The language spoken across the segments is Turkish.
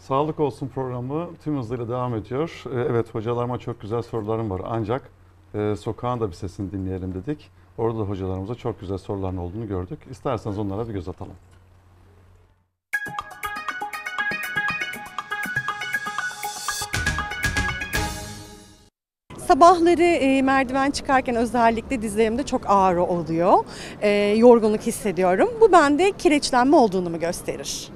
Sağlık Olsun programı tüm hızıyla devam ediyor. Evet, hocalarıma çok güzel sorularım var. Ancak sokağın da bir sesini dinleyelim dedik. Orada da hocalarımıza çok güzel soruların olduğunu gördük. İsterseniz onlara bir göz atalım. Sabahları merdiven çıkarken özellikle dizlerimde çok ağrı oluyor. Yorgunluk hissediyorum. Bu bende kireçlenme olduğunu mu gösterir?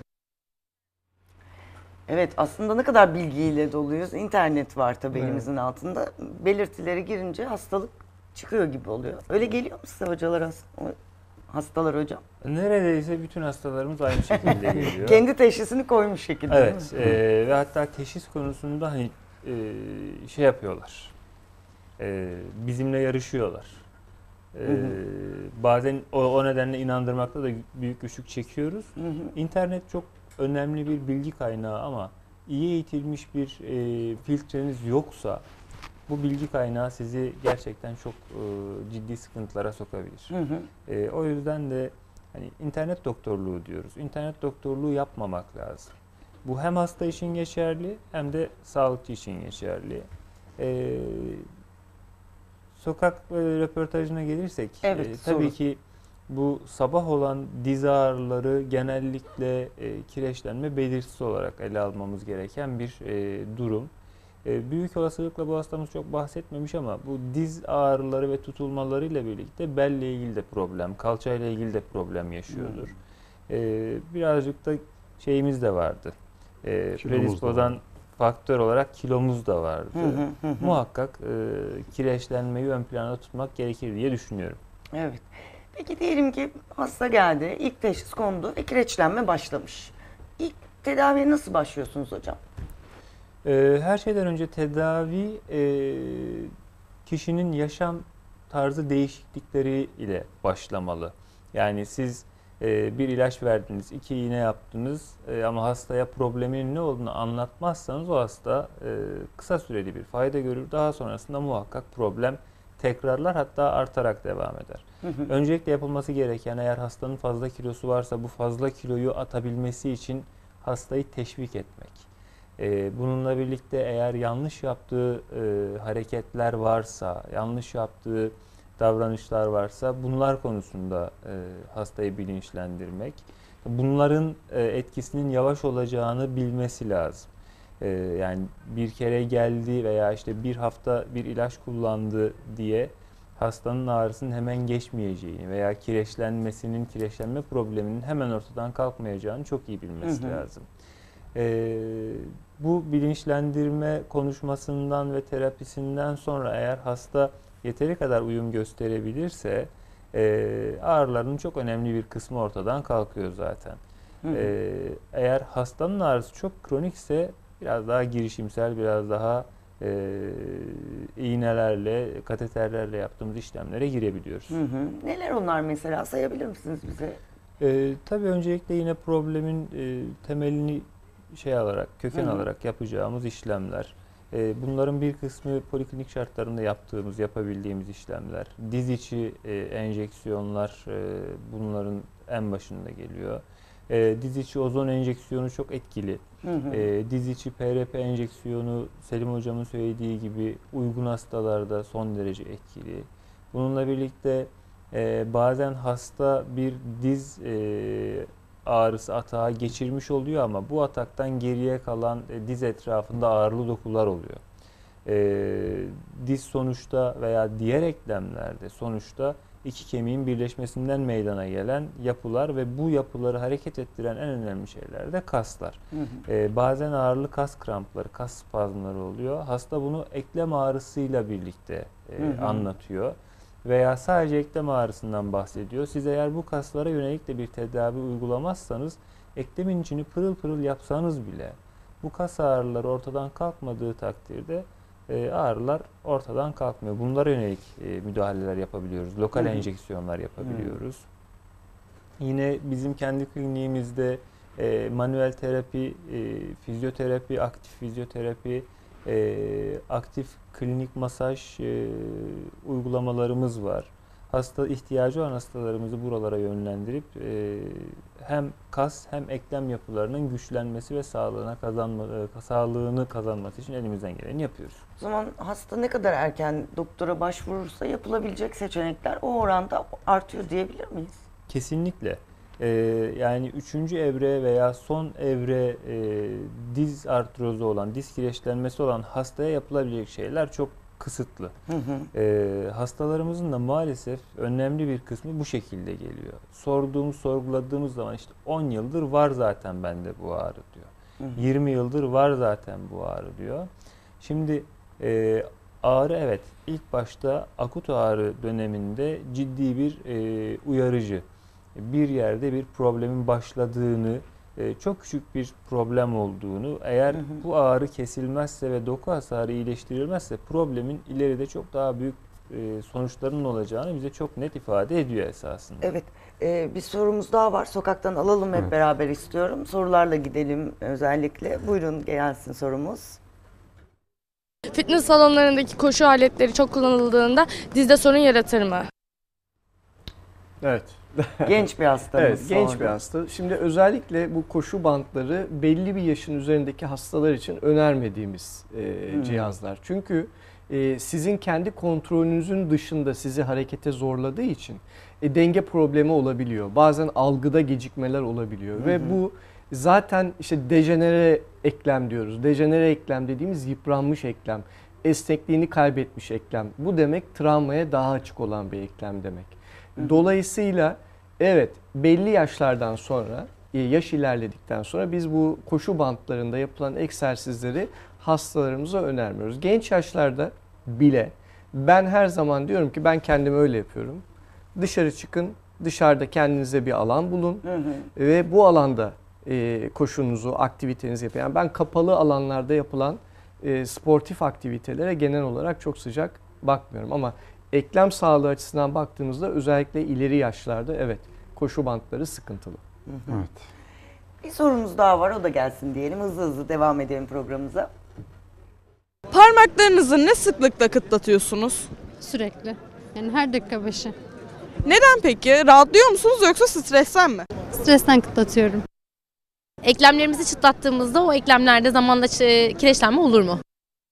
Evet, aslında ne kadar bilgiyle doluyuz. İnternet var tabii Evet. elimizin altında. Belirtileri girince hastalık çıkıyor gibi oluyor. Öyle geliyor mu size hastalar hocam? Neredeyse bütün hastalarımız aynı şekilde geliyor. Kendi teşhisini koymuş şekilde değil Evet, mi? ve hatta teşhis konusunda hani şey yapıyorlar. Bizimle yarışıyorlar. Bazen o nedenle inandırmakta da büyük güçlük çekiyoruz. İnternet çok önemli bir bilgi kaynağı ama iyi eğitilmiş bir filtreniz yoksa bu bilgi kaynağı sizi gerçekten çok ciddi sıkıntılara sokabilir. O yüzden de hani internet doktorluğu diyoruz. İnternet doktorluğu yapmamak lazım. Bu hem hasta için geçerli hem de sağlıkçı için geçerli. Sokak röportajına gelirsek Evet, tabii sorun. ki bu sabah olan diz ağrıları genellikle kireçlenme belirtisi olarak ele almamız gereken bir durum. Büyük olasılıkla bu hastamız çok bahsetmemiş ama bu diz ağrıları ve tutulmalarıyla birlikte belle ilgili de problem, kalçayla ilgili de problem yaşıyordur. Birazcık da şeyimiz de vardı. Predispozan faktör olarak kilomuz da vardı. Muhakkak kireçlenmeyi ön plana tutmak gerekir diye düşünüyorum. Evet. Peki diyelim ki hasta geldi, ilk teşhis kondu ve kireçlenme başlamış. İlk tedaviye nasıl başlıyorsunuz hocam? Her şeyden önce tedavi kişinin yaşam tarzı değişiklikleri ile başlamalı. Yani siz bir ilaç verdiniz, 2 iğne yaptınız ama hastaya problemin ne olduğunu anlatmazsanız o hasta kısa süreli bir fayda görür. Daha sonrasında muhakkak problem tekrarlar, hatta artarak devam eder. Öncelikle yapılması gereken, eğer hastanın fazla kilosu varsa bu fazla kiloyu atabilmesi için hastayı teşvik etmek. Bununla birlikte eğer yanlış yaptığı hareketler varsa, yanlış yaptığı davranışlar varsa bunlar konusunda hastayı bilinçlendirmek. Bunların etkisinin yavaş olacağını bilmesi lazım. Yani bir kere geldi veya işte bir hafta bir ilaç kullandı diye hastanın ağrısının hemen geçmeyeceğini veya kireçlenme probleminin hemen ortadan kalkmayacağını çok iyi bilmesi lazım. Bu bilinçlendirme konuşmasından ve terapisinden sonra eğer hasta yeteri kadar uyum gösterebilirse ağrıların çok önemli bir kısmı ortadan kalkıyor zaten. Eğer hastanın ağrısı çok kronikse biraz daha girişimsel, biraz daha iğnelerle, kateterlerle yaptığımız işlemlere girebiliyoruz. Neler onlar mesela, sayabilir misiniz bize? Tabii öncelikle yine problemin temelini köken alarak yapacağımız işlemler. Bunların bir kısmı poliklinik şartlarında yapabildiğimiz işlemler. Diz içi enjeksiyonlar bunların en başında geliyor. Diz içi ozon enjeksiyonu çok etkili. Diz içi PRP enjeksiyonu Selim Hocam'ın söylediği gibi uygun hastalarda son derece etkili. Bununla birlikte bazen hasta bir diz ağrısı atağı geçirmiş oluyor ama bu ataktan geriye kalan diz etrafında ağrılı dokular oluyor. Diz sonuçta veya diğer eklemlerde sonuçta iki kemiğin birleşmesinden meydana gelen yapılar ve bu yapıları hareket ettiren en önemli şeyler de kaslar. Bazen ağrılı kas krampları, kas spazmları oluyor. Hasta bunu eklem ağrısıyla birlikte anlatıyor. Veya sadece eklem ağrısından bahsediyor. Siz eğer bu kaslara yönelik de bir tedavi uygulamazsanız, eklemin içini pırıl pırıl yapsanız bile bu kas ağrıları ortadan kalkmadığı takdirde ağrılar ortadan kalkmıyor. Bunlara yönelik müdahaleler yapabiliyoruz. Lokal enjeksiyonlar yapabiliyoruz. Yine bizim kendi kliniğimizde manuel terapi, fizyoterapi, aktif fizyoterapi, aktif klinik masaj uygulamalarımız var. hasta ihtiyacı olan hastalarımızı buralara yönlendirip hem kas hem eklem yapılarının güçlenmesi ve sağlığını kazanması için elimizden geleni yapıyoruz. O zaman hasta ne kadar erken doktora başvurursa yapılabilecek seçenekler o oranda artıyor diyebilir miyiz? Kesinlikle. Yani 3. evre veya son evre diz artrozu olan, diz kireçlenmesi olan hastaya yapılabilecek şeyler çok kısıtlı. Hastalarımızın da maalesef önemli bir kısmı bu şekilde geliyor. Sorguladığımız zaman işte 10 yıldır var zaten bende bu ağrı diyor. 20 yıldır var zaten bu ağrı diyor. Şimdi ağrı evet ilk başta akut ağrı döneminde ciddi bir uyarıcı. Bir yerde bir problemin başladığını, çok küçük bir problem olduğunu, eğer bu ağrı kesilmezse ve doku hasarı iyileştirilmezse problemin ileride çok daha büyük sonuçlarının olacağını bize çok net ifade ediyor esasında. Evet, bir sorumuz daha var. Sokaktan alalım hep beraber istiyorum. Sorularla gidelim özellikle. Buyurun gelsin sorumuz. Fitness salonlarındaki koşu aletleri çok kullanıldığında dizde sorun yaratır mı? Evet. Genç bir hastamız. Evet, genç sordu. bir hasta. Şimdi özellikle bu koşu bantları belli bir yaşın üzerindeki hastalar için önermediğimiz cihazlar. Çünkü sizin kendi kontrolünüzün dışında sizi harekete zorladığı için denge problemi olabiliyor. Bazen algıda gecikmeler olabiliyor ve bu zaten işte dejenere eklem diyoruz. Dejenere eklem dediğimiz yıpranmış eklem, esnekliğini kaybetmiş eklem. Bu demek travmaya daha açık olan bir eklem demek. Dolayısıyla evet belli yaşlardan sonra, yaş ilerledikten sonra biz bu koşu bantlarında yapılan egzersizleri hastalarımıza önermiyoruz. Genç yaşlarda bile ben her zaman diyorum ki ben kendimi öyle yapıyorum. Dışarı çıkın, dışarıda kendinize bir alan bulun ve bu alanda koşunuzu, aktivitenizi yapın. Yani ben kapalı alanlarda yapılan sportif aktivitelere genel olarak çok sıcak bakmıyorum ama eklem sağlığı açısından baktığımızda özellikle ileri yaşlarda evet koşu bantları sıkıntılı. Evet. Bir sorumuz daha var, o da gelsin diyelim. Hızlı hızlı devam edelim programımıza. Parmaklarınızı ne sıklıkla kıtlatıyorsunuz? Sürekli. Yani her dakika başı. Neden peki? Rahatlıyor musunuz yoksa stresten mi? Stresten kıtlatıyorum. Eklemlerimizi çıtlattığımızda o eklemlerde zamanla kireçlenme olur mu?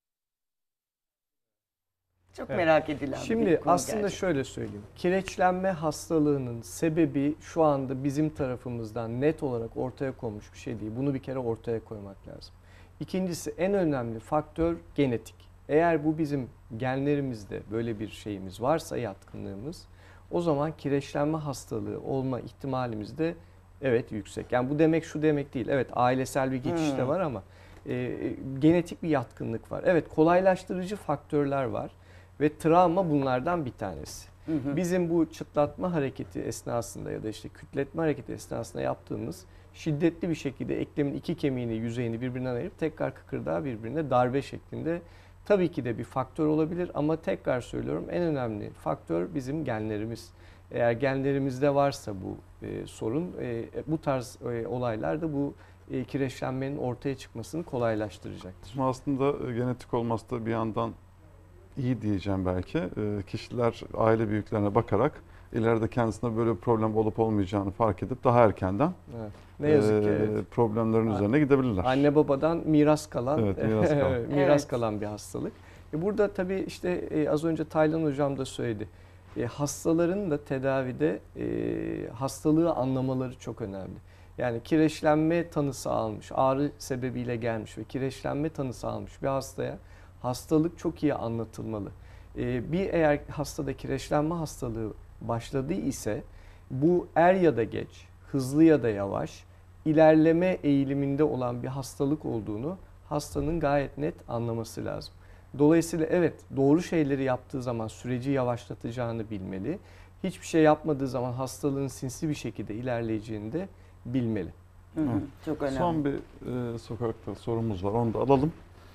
Çok merak edilen Şimdi bir konu aslında gerçekten. şöyle söyleyeyim. Kireçlenme hastalığının sebebi şu anda bizim tarafımızdan net olarak ortaya konmuş bir şey değil. Bunu bir kere ortaya koymak lazım. İkincisi en önemli faktör genetik. Eğer bu bizim genlerimizde böyle bir şeyimiz varsa yatkınlığımız o zaman kireçlenme hastalığı olma ihtimalimiz de evet yüksek. Yani bu demek şu demek değil. Evet ailesel bir geçiş de var ama genetik bir yatkınlık var. Evet kolaylaştırıcı faktörler var. Ve travma bunlardan bir tanesi. Bizim bu çıtlatma hareketi esnasında ya da işte kütletme hareketi esnasında yaptığımız şiddetli bir şekilde eklemin iki kemiğini, yüzeyini birbirinden ayırıp tekrar kıkırdağı birbirine darbe şeklinde tabii ki de bir faktör olabilir ama tekrar söylüyorum en önemli faktör bizim genlerimiz. Eğer genlerimizde varsa bu sorun bu tarz olaylar da bu kireçlenmenin ortaya çıkmasını kolaylaştıracaktır. Şimdi aslında genetik olması da bir yandan iyi diyeceğim belki. Kişiler aile büyüklerine bakarak ileride kendisine böyle bir problem olup olmayacağını fark edip daha erkenden Evet. Ne yazık ki evet. problemlerin üzerine gidebilirler. Anne babadan miras kalan, Evet, miras kalan. miras kalan bir hastalık. Burada tabii işte az önce Taylan hocam da söyledi. Hastaların da tedavide hastalığı anlamaları çok önemli. Yani kireçlenme tanısı almış, ağrı sebebiyle gelmiş ve kireçlenme tanısı almış bir hastaya hastalık çok iyi anlatılmalı. Bir eğer hastada kireçlenme hastalığı başladı ise bu er ya da geç, hızlı ya da yavaş ilerleme eğiliminde olan bir hastalık olduğunu hastanın gayet net anlaması lazım. Dolayısıyla evet doğru şeyleri yaptığı zaman süreci yavaşlatacağını bilmeli. Hiçbir şey yapmadığı zaman hastalığın sinsi bir şekilde ilerleyeceğini de bilmeli. Çok önemli. Son bir sokakta sorumuz var, onu da alalım.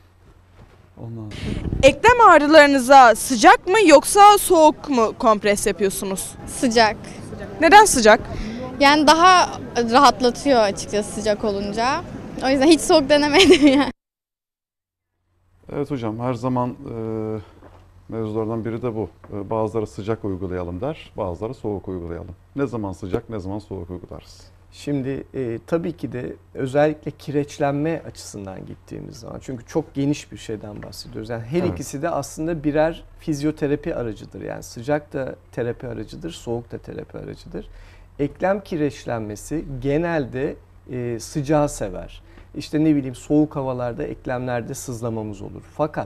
Ondan sonra. Eklem ağrılarınıza sıcak mı yoksa soğuk mu kompres yapıyorsunuz? Sıcak. Neden sıcak? Yani daha rahatlatıyor açıkçası sıcak olunca. O yüzden hiç soğuk denemedim yani. Evet hocam, her zaman Mevzulardan biri de bu. Bazıları sıcak uygulayalım der, bazıları soğuk uygulayalım. Ne zaman sıcak, ne zaman soğuk uygularız? Şimdi tabii ki de özellikle kireçlenme açısından gittiğimiz zaman, çünkü çok geniş bir şeyden bahsediyoruz. Yani her Evet. ikisi de aslında birer fizyoterapi aracıdır. Yani sıcak da terapi aracıdır, soğuk da terapi aracıdır. Eklem kireçlenmesi genelde sıcağı sever. İşte ne bileyim, soğuk havalarda eklemlerde sızlamamız olur. Fakat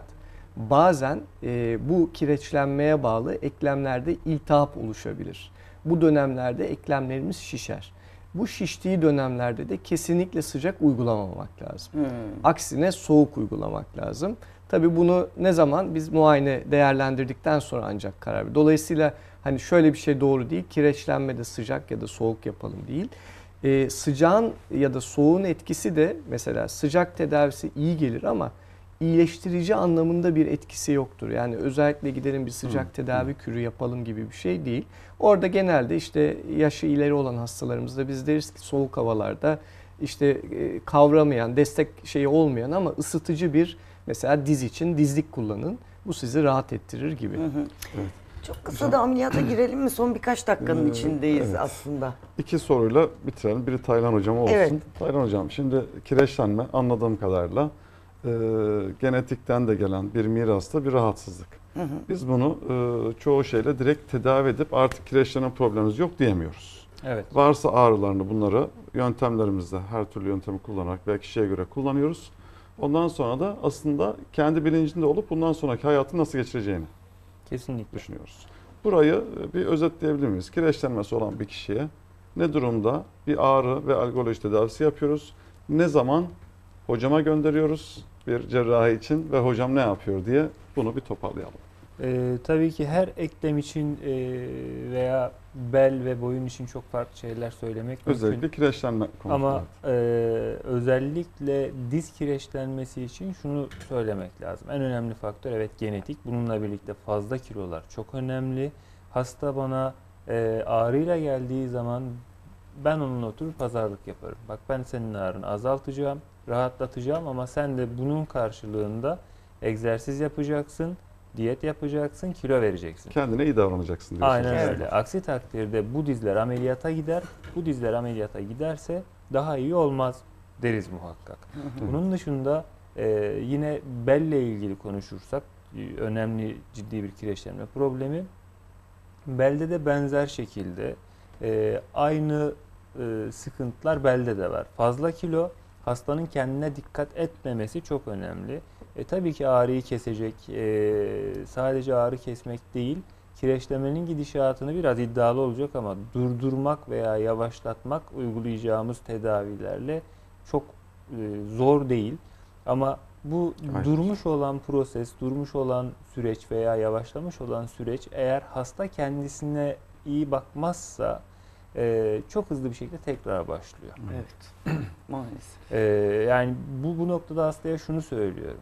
bazen bu kireçlenmeye bağlı eklemlerde iltihap oluşabilir. Bu dönemlerde eklemlerimiz şişer. Bu şiştiği dönemlerde de kesinlikle sıcak uygulamamak lazım. Aksine soğuk uygulamak lazım. Tabii bunu ne zaman biz muayene değerlendirdikten sonra ancak karar verir. Dolayısıyla hani şöyle bir şey doğru değil. Kireçlenmede sıcak ya da soğuk yapalım değil. Sıcağın ya da soğuğun etkisi de, mesela sıcak tedavisi iyi gelir ama iyileştirici anlamında bir etkisi yoktur. Yani özellikle gidelim bir sıcak tedavi kürü yapalım gibi bir şey değil. Orada genelde işte yaşı ileri olan hastalarımızda biz deriz ki soğuk havalarda işte kavramayan, destek şeyi olmayan ama ısıtıcı bir, mesela diz için dizlik kullanın. Bu sizi rahat ettirir gibi. Evet. Çok kısa da ameliyata girelim mi? Son birkaç dakikanın içindeyiz evet. aslında. 2 soruyla bitirelim. Biri Taylan Hocam olsun. Evet. Taylan Hocam, şimdi kireçlenme anladığım kadarıyla genetikten de gelen bir mirasta bir rahatsızlık. Biz bunu çoğu şeyle direkt tedavi edip artık kireçlenen problemimiz yok diyemiyoruz. Evet. Varsa ağrılarını, bunları yöntemlerimizde her türlü yöntemi kullanarak ve kişiye göre kullanıyoruz. Ondan sonra da aslında kendi bilincinde olup bundan sonraki hayatı nasıl geçireceğini Kesinlikle. düşünüyoruz. Burayı bir özetleyebilir miyiz? Kireçlenmesi olan bir kişiye ne durumda bir ağrı ve algoloji tedavisi yapıyoruz? Ne zaman hocama gönderiyoruz bir cerrahi için ve hocam ne yapıyor diye bunu bir toparlayalım. Tabii ki her eklem için veya bel ve boyun için çok farklı şeyler söylemek Özellikle mümkün. kireçlenme konusunda. Ama özellikle diz kireçlenmesi için şunu söylemek lazım. En önemli faktör evet genetik. Bununla birlikte fazla kilolar çok önemli. Hasta bana ağrıyla geldiği zaman ben onunla oturup pazarlık yaparım. Bak, ben senin ağrını azaltacağım, rahatlatacağım ama sen de bunun karşılığında egzersiz yapacaksın, diyet yapacaksın, kilo vereceksin. Kendine iyi davranacaksın diyorsunuz. Aynen öyle. Aksi takdirde bu dizler ameliyata gider. Bu dizler ameliyata giderse daha iyi olmaz deriz muhakkak. Bunun dışında yine belle ilgili konuşursak önemli ciddi bir kireçlenme problemi. Belde de benzer şekilde aynı sıkıntılar belde de var. Fazla kilo, hastanın kendine dikkat etmemesi çok önemli. Tabii ki ağrıyı kesecek, sadece ağrı kesmek değil, kireçlemenin gidişatını biraz iddialı olacak ama durdurmak veya yavaşlatmak uygulayacağımız tedavilerle çok zor değil. Ama bu durmuş olan proses, durmuş olan süreç veya yavaşlamış olan süreç eğer hasta kendisine iyi bakmazsa çok hızlı bir şekilde tekrar başlıyor. Evet. Maalesef. Yani bu noktada hastaya şunu söylüyorum.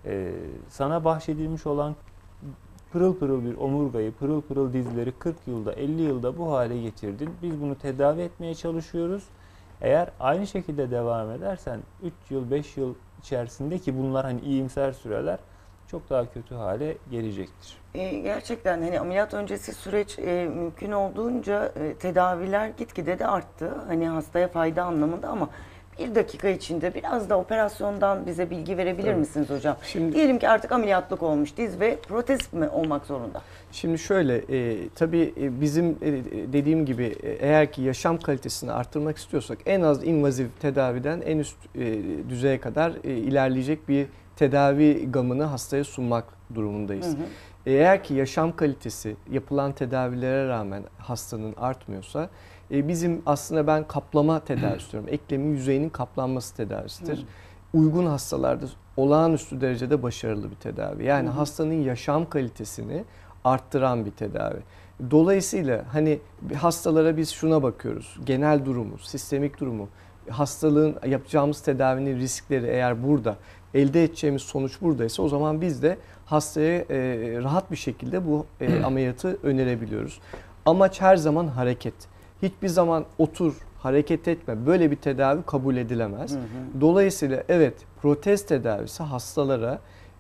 Sana bahşedilmiş olan pırıl pırıl bir omurgayı, pırıl pırıl dizleri 40 yılda, 50 yılda bu hale getirdin. Biz bunu tedavi etmeye çalışıyoruz. Eğer aynı şekilde devam edersen 3 yıl, 5 yıl içerisinde, ki bunlar hani iyimser süreler, çok daha kötü hale gelecektir. Gerçekten hani ameliyat öncesi süreç mümkün olduğunca tedaviler gitgide de arttı. Hani hastaya fayda anlamında ama bir dakika içinde biraz da operasyondan bize bilgi verebilir misiniz hocam? Şimdi, diyelim ki artık ameliyatlık olmuş diz ve protez mi olmak zorunda? Şimdi şöyle, tabii bizim dediğim gibi eğer ki yaşam kalitesini arttırmak istiyorsak en az invazif tedaviden en üst düzeye kadar ilerleyecek bir tedavi gamını hastaya sunmak durumundayız. Eğer ki yaşam kalitesi yapılan tedavilere rağmen hastanın artmıyorsa bizim aslında ben kaplama tedavisi diyorum. Eklemin yüzeyinin kaplanması tedavisidir. Uygun hastalarda olağanüstü derecede başarılı bir tedavi. Yani hastanın yaşam kalitesini arttıran bir tedavi. Dolayısıyla hani hastalara biz şuna bakıyoruz. Genel durumu, sistemik durumu, hastalığın, yapacağımız tedavinin riskleri eğer burada, elde edeceğimiz sonuç buradaysa o zaman biz de hastaya rahat bir şekilde bu ameliyatı önerebiliyoruz. Amaç her zaman hareket. Hiçbir zaman otur, hareket etme, böyle bir tedavi kabul edilemez. Dolayısıyla evet, protez tedavisi hastalara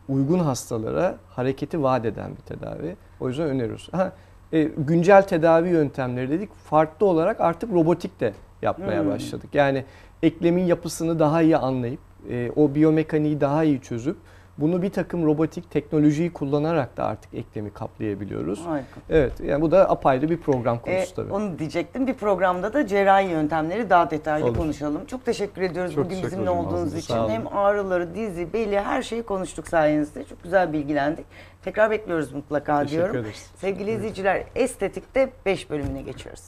uygun hastalara hareketi vaat eden bir tedavi. O yüzden öneriyoruz. Güncel tedavi yöntemleri dedik. Farklı olarak artık robotik de yapmaya başladık. Yani eklemin yapısını daha iyi anlayıp o biyomekaniği daha iyi çözüp bunu bir takım robotik teknolojiyi kullanarak da artık eklemi kaplayabiliyoruz. Harika. Evet, yani bu da apayrı bir program konusu tabii. Onu diyecektim. Bir programda da cerrahi yöntemleri daha detaylı Olur. konuşalım. Çok teşekkür ediyoruz Çok bugün teşekkür bizimle ederim. olduğunuz Ağzınıza için. sağlık. Hem ağrıları, dizi, beli her şeyi konuştuk sayenizde. Çok güzel bilgilendik. Tekrar bekliyoruz mutlaka Teşekkür diyorum. ederiz. Sevgili izleyiciler, estetikte 5 bölümüne geçiyoruz.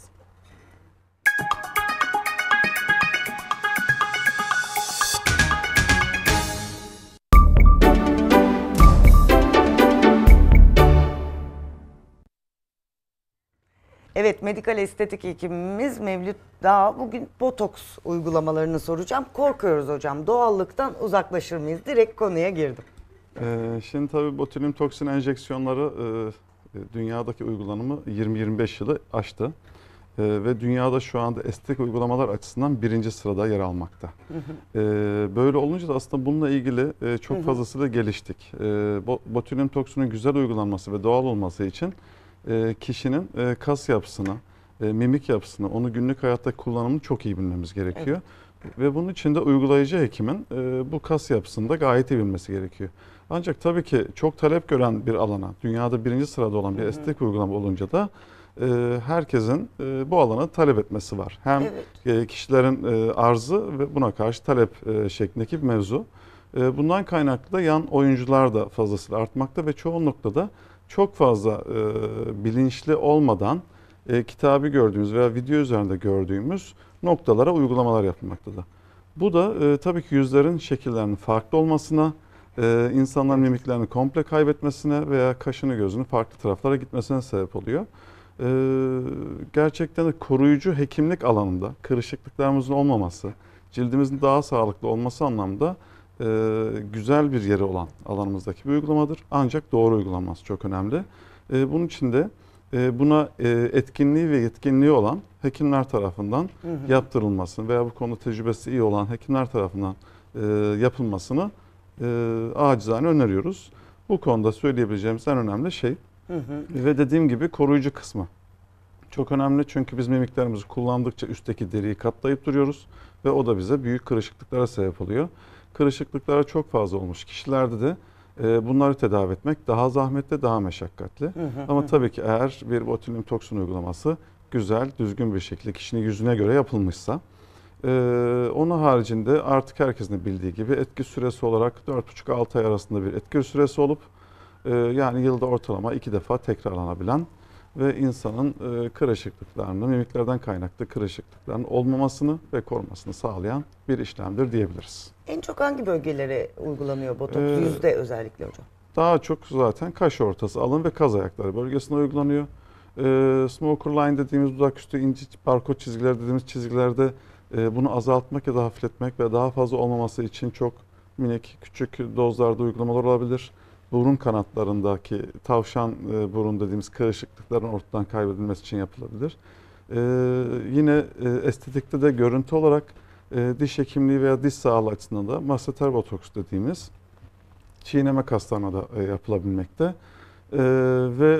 Evet, medikal estetik hekimimiz Mevlüt Dağ. Bugün botoks uygulamalarını soracağım. Korkuyoruz hocam. Doğallıktan uzaklaşır mıyız? Direkt konuya girdim. Şimdi tabii botulinum toksin enjeksiyonları dünyadaki uygulanımı 20-25 yılı aştı. Ve dünyada şu anda estetik uygulamalar açısından 1. sırada yer almakta. Böyle olunca da aslında bununla ilgili çok fazlasıyla geliştik. Botulinum toksinin güzel uygulanması ve doğal olması için kişinin kas yapısını, mimik yapısını, onu günlük hayatta kullanımını çok iyi bilmemiz gerekiyor. Ve bunun için de uygulayıcı hekimin bu kas yapısını da gayet iyi bilmesi gerekiyor. Ancak tabii ki çok talep gören bir alana, dünyada 1. sırada olan bir estetik uygulama olunca da herkesin bu alana talep etmesi var. Hem kişilerin arzı ve buna karşı talep şeklindeki bir mevzu. Bundan kaynaklı da yan oyuncular da fazlasıyla artmakta ve çoğunlukla da çok fazla bilinçli olmadan kitabı gördüğümüz veya video üzerinde gördüğümüz noktalara uygulamalar yapılmaktadır. Bu da tabii ki yüzlerin şekillerinin farklı olmasına, insanların mimiklerini komple kaybetmesine veya kaşını gözünü farklı taraflara gitmesine sebep oluyor. Gerçekten de koruyucu hekimlik alanında kırışıklıklarımızın olmaması, cildimizin daha sağlıklı olması anlamda güzel bir yeri olan alanımızdaki bir uygulamadır. Ancak doğru uygulanması çok önemli. Bunun için de buna etkinliği ve yetkinliği olan hekimler tarafından yaptırılmasını veya bu konuda tecrübesi iyi olan hekimler tarafından yapılmasını acizane öneriyoruz. Bu konuda söyleyebileceğimiz en önemli şey ve dediğim gibi koruyucu kısmı. Çok önemli çünkü biz mimiklerimizi kullandıkça üstteki deriyi katlayıp duruyoruz ve o da bize büyük kırışıklıklara sebep oluyor. Kırışıklıklara çok fazla olmuş kişilerde de bunları tedavi etmek daha zahmetli, daha meşakkatli. Ama tabii ki eğer bir botulinum toksin uygulaması güzel, düzgün bir şekilde kişinin yüzüne göre yapılmışsa, onun haricinde artık herkesin bildiği gibi etki süresi olarak 4,5-6 ay arasında bir etki süresi olup yani yılda ortalama 2 defa tekrarlanabilen ve insanın kırışıklıklarını, mimiklerden kaynaklı kırışıklıkların olmamasını ve korumasını sağlayan bir işlemdir diyebiliriz. En çok hangi bölgelere uygulanıyor botoks? Yüzde özellikle hocam. Daha çok zaten kaş ortası, alın ve kaz ayakları bölgesine uygulanıyor. Smoker line dediğimiz dudaküstü ince barkod çizgiler dediğimiz çizgilerde bunu azaltmak ya da hafifletmek ve daha fazla olmaması için çok minik, küçük dozlarda uygulamalar olabilir. Burun kanatlarındaki tavşan burun dediğimiz kırışıklıkların ortadan kaybedilmesi için yapılabilir. Yine estetikte de görüntü olarak diş hekimliği veya diş sağlığı açısından da masseter botoks dediğimiz çiğneme kaslarına da yapılabilmekte. Ve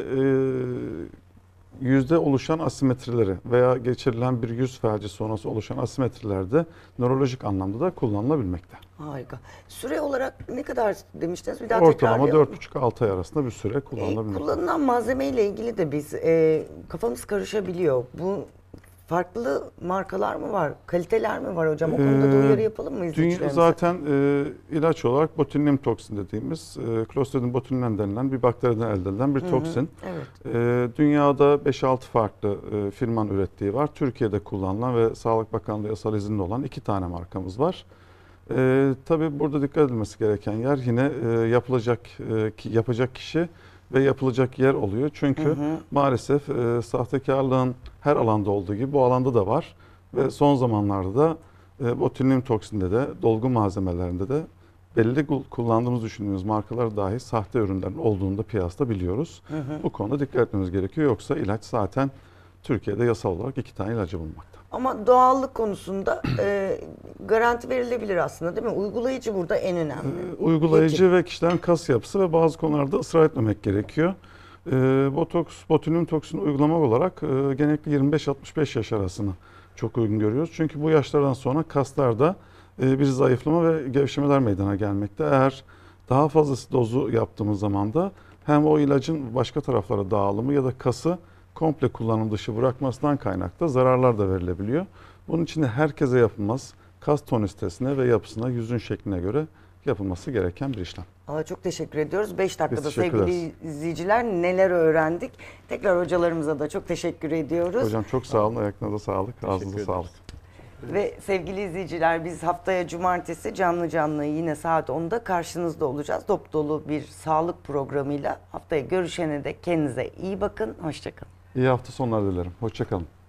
yüzde oluşan asimetrileri veya geçirilen bir yüz felci sonrası oluşan asimetrilerde nörolojik anlamda da kullanılabilmekte. Harika. Süre olarak ne kadar demiştiniz? Bir daha Ortalama tekrarlayalım. 4,5-6 ay arasında bir süre kullanılabilmekte. Kullanılan malzeme ile ilgili de biz kafamız karışabiliyor. Bu farklı markalar mı var? Kaliteler mi var hocam? O konuda da uyarı yapalım mı izleyicilerimize? Zaten ilaç olarak botulinum toksin dediğimiz Clostridium botulinum denilen bir bakteriden elde edilen bir toksin. Evet. Dünyada 5-6 farklı firmanın ürettiği var. Türkiye'de kullanılan ve Sağlık Bakanlığı yasal izinli olan 2 tane markamız var. Tabii burada dikkat edilmesi gereken yer yine yapacak kişi ve yapılacak yer oluyor. Çünkü maalesef sahtekarlığın her alanda olduğu gibi bu alanda da var. Ve son zamanlarda da botulinum toksinde de dolgu malzemelerinde de belli kullandığımız düşündüğümüz markalar dahi sahte ürünlerin olduğunu da piyasada biliyoruz. Bu konuda dikkat etmemiz gerekiyor. Yoksa ilaç zaten Türkiye'de yasal olarak 2 tane ilacı bulunmakta. Ama doğallık konusunda garanti verilebilir aslında değil mi? Uygulayıcı burada en önemli. Uygulayıcı ve kişilerin kas yapısı ve bazı konularda ısrar etmemek gerekiyor. Botoks, botulin toksini uygulamak olarak genellikle 25-65 yaş arasını çok uygun görüyoruz. Çünkü bu yaşlardan sonra kaslarda bir zayıflama ve gevşemeler meydana gelmekte. Eğer daha fazlası dozu yaptığımız zaman da hem o ilacın başka taraflara dağılımı ya da kası komple kullanım dışı bırakmasından kaynaklı zararlar da verilebiliyor. Bunun için de herkese yapılmaz. Kas tonusitesine ve yapısına, yüzün şekline göre yapılması gereken bir işlem. Çok teşekkür ediyoruz. 5 dakikada teşekkür sevgili ederiz. izleyiciler neler öğrendik. Tekrar hocalarımıza da çok teşekkür ediyoruz. Hocam çok sağ olun. Ayaklarınıza sağlık. Ağzınıza ederiz. sağlık. Ve sevgili izleyiciler biz haftaya cumartesi canlı yine saat 10'da karşınızda olacağız. Dop dolu bir sağlık programıyla haftaya görüşene dek kendinize iyi bakın. Hoşça kalın. İyi hafta sonları dilerim. Hoşça kalın.